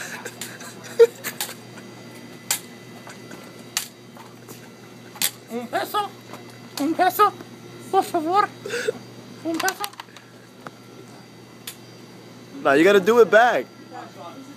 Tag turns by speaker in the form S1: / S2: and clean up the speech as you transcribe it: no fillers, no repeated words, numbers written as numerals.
S1: Un peso. Un peso. Por favor. Un peso.
S2: No, you gotta do it back.